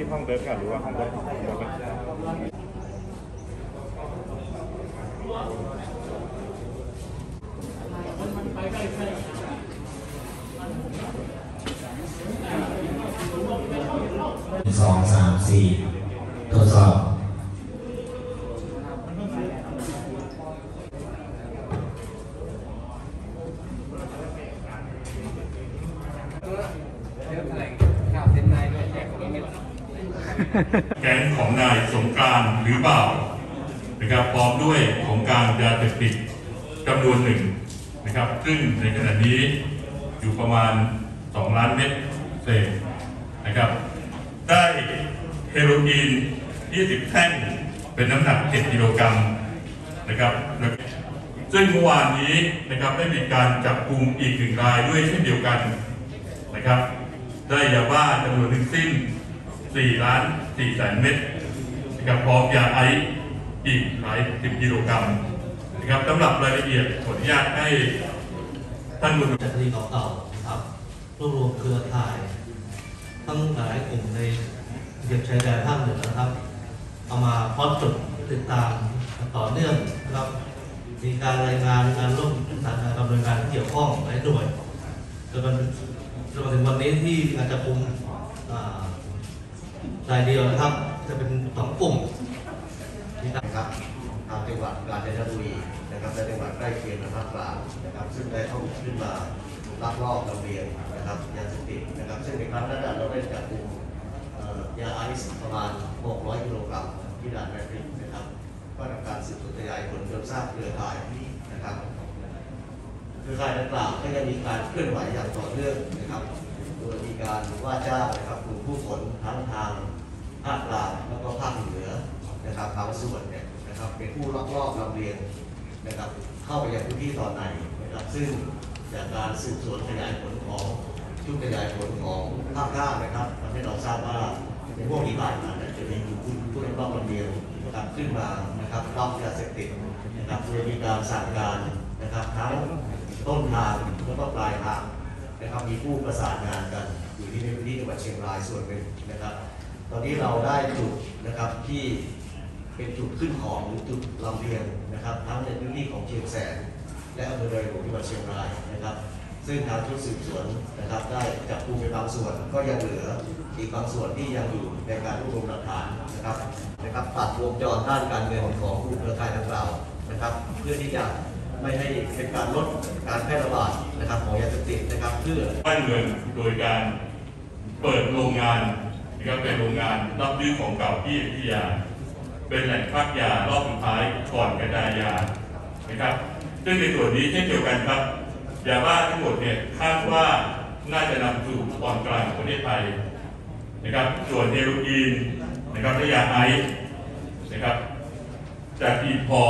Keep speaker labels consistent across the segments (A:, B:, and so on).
A: ห้องเดินกันหรือว่าห้องเดิน
B: สองสามสี่ทดสอบ
C: แก๊งของนายสงกรานต์หรือเปล่านะครับพร้อมด้วยของกลางยาเสพติดจำนวนหนึ่งนะครับซึ่งในขณะนี้อยู่ประมาณ2 ล้านเม็ดเศษนะครับได้เฮโรอีน20 แท่งเป็นน้ำหนัก7 กิโลกรัมนะครับซึ่งเมื่อวานนี้นะครับได้มีการจับกุมอีก1 รายด้วยเช่นเดียวกันนะครับได้ยาบ้าจำนวนทั้งสิ้น4,400,000 เม็ดนะครับพร้อมยาไอซ์อีกหลาย10 กิโลกรัมนะครับสำหรับรายละเอียดขออนุญาตให้ท่านผู้ชม
D: จากคดีเก่าๆครับรวบรวมเครือข่ายทั้งหลายกลุ่มในเขตชายแดนภาคเหนือนะครับเอามาพร้อมจุดติดตามต่อเนื่องนะครับมีการรายงานการร่วมดำเนินการที่เกี่ยวข้องหลายหน่วยจนถึงวันนี้ที่การจับกุมรายเดียวนะครับจะเป็น2 กลุ่ม
E: นะครับทางจังหวัดกาญจนบุรีนะครับและจังหวัดใกล้เคียงภาคกลางนะครับซึ่งได้เข้าขึ้นมาลักลอบลำเลียงนะครับยาเสพติดนะครับซึ่งในครั้งนั้นเราได้จับกุมยาไอซ์ประมาณ600 กิโลกรัมที่ด่านแม่พริกนะครับก็ทำการสืบสวนขยายผลจนทราบเครือข่ายนะครับเครือข่ายดังกล่าวก็ยังมีการเคลื่อนไหวอย่างต่อเนื่องนะครับโดยมีการว่าจ้างนะครับกลุ่มผู้ขนทั้งทางภาคกลางแล้วก็ภาคเหนือนะครับบางส่วนเนี่ยนะครับเป็นผู้ลักลอบลำเลียงนะครับเข้าไปยังพื้นที่ตอนไหนนะครับซึ่งจากการสืบสวนขยายผลของชุดขยายผลของภาค5นะครับทำให้เราทราบว่าในพวกที่ผ่านมาจะมีผู้ลักลอบลำเลียงนะครับขึ้นมานะครับรับยาเสพติดนะครับโดยมีการสั่งการนะครับทั้งต้นทางแล้วก็ปลายทางนะครับมีผู้ประสานงานกันอยู่ที่ในพื้นที่จังหวัดเชียงรายส่วนหนึ่งนะครับตอนนี้เราได้จุดนะครับที่เป็นจุดขึ้นของหรือจุดลำเลียงนะครับทั้งในพื้นที่ของเชียงแสนและอำเภอดอยหลวงจังหวัดเชียงรายนะครับซึ่งทางชุดสืบสวนนะครับได้จับกุมไปบางส่วนก็ยังเหลืออีกบางส่วนที่ยังอยู่ในการรวบรวมหลักฐานนะครับตัดวงจรด้านการเงินของกลุ่มเครือข่ายดังกล่าวนะครับเพื่อที่จะไม่ให้เป็นการลดการแพร่ระบาดนะครับของยาเสพติดนะครับเพื่อ
C: บ้านเมืองโดยการเปิดโรงงานนะครับเป็นโรงงานรับซื้อของเก่าที่อยุธยาเป็นแหล่งพักยารอบสุดท้ายก่อนกระจายยานะครับซึ่งในส่วนนี้เช่นเดียวกันครับยาบ้าทั้งหมดเนี่ยคาดว่าน่าจะนำสู่ตอนกลางของประเทศไทยนะครับส่วนเฮโรอีนนะครับและยาไอซ์นะครับจากอีพอ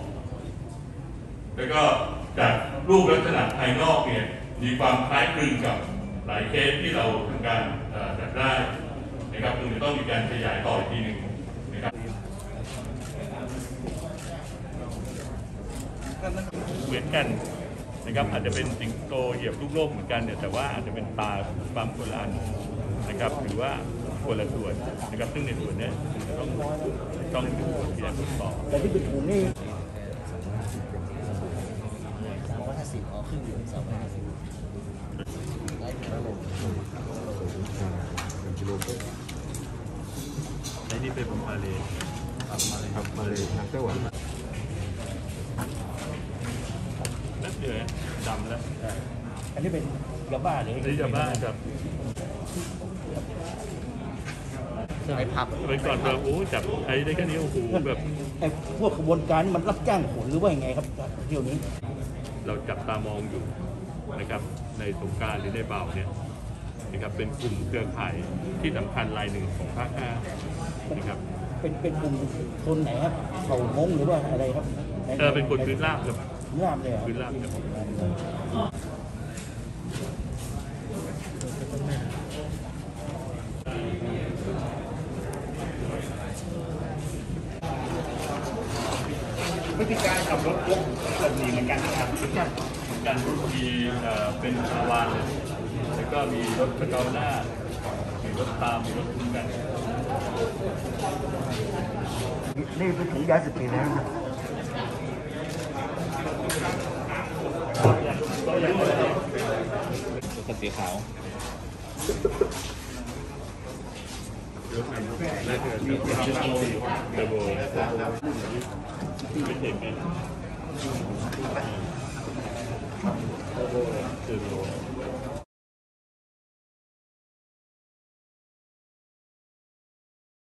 C: แล้วก็จากรูปลักษณะภายนอกเนี่ยมีความคล้ายคลึงกับหลายเคสที่เราทำการจับได้นะครับจึงจะต้องมีการขยายต่ออีกทีหนึ่งนะครับเหมือนกันนะครับอาจจะเป็นสิงโตเหยียบลูกโลกเหมือนกันเนี่ยแต่ว่าอาจจะเป็นตาปั๊มคนละอันนะครับหรือว่าคนละส่วนนะครับซึ่งในส่วนนี้ต้องดูที่จะตรวจสอบ
F: แต่ที่เป็นกลุ่มนี้
C: ไอ้นี่เป็นผมมาเลยครับมาเลยทางไต้หวันแล้วเดี๋ยวดำแล้ว
F: อันนี้เป็นยาบ้าหรือ
C: นี่ยาบ้าครับ
F: ไอ้ผับ
C: ไปก่อนเราโอ้จับไอ้ได้แค่นี้โอ้โหแบบ
F: ไอ้พวกขบวนการมันรับจ้างขนหรือว่ายังไงครับเที่ยวนี้
C: เราจับตามองอยู่นะครับในสงกรานต์หรือในเบาเนี่ยนะครับเป็นกลุ่มเครือข่ายที่สำคัญรายหนึ่งของภาค5นะครับ
F: เป็นกลุ่มคนไหนครับเขามงหรือว่าอะไรครับ
C: เป็นคนพื้นราบครับ
F: พื้นราบเลย
C: พื้นราบครับ
A: พฤติการขับรถยกเกิดหนีเหมือนกันนะครับ
C: การมีเป็นคาราวานเลยแล้วก็มีรถกระเจ้าหน้ามีรถตามมีรถคุ้มกัน
G: นี่เป็นถุงยาเสพติดแล้วนะ
A: เป็นสีขาวมีเทอร์โบไม่เห็นไหม